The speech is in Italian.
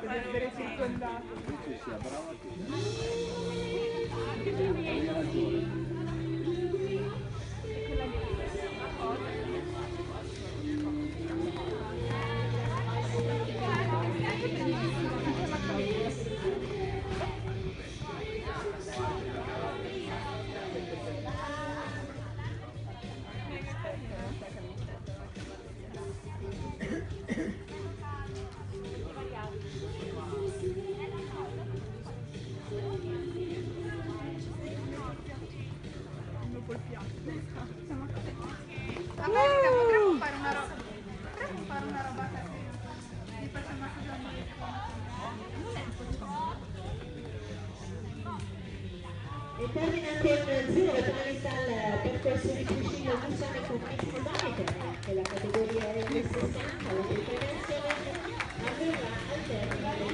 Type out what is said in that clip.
di essere circondato. Invece sia brava tu. Hai ragione. America, potremmo fare una roba. Potremmo fare una roba che gli faccio un massaggio al E termina con 0 la penalità al percorso di Cuscino Bussone con Maximo Banica, che la categoria è 60, la prevenzione avverrà al termine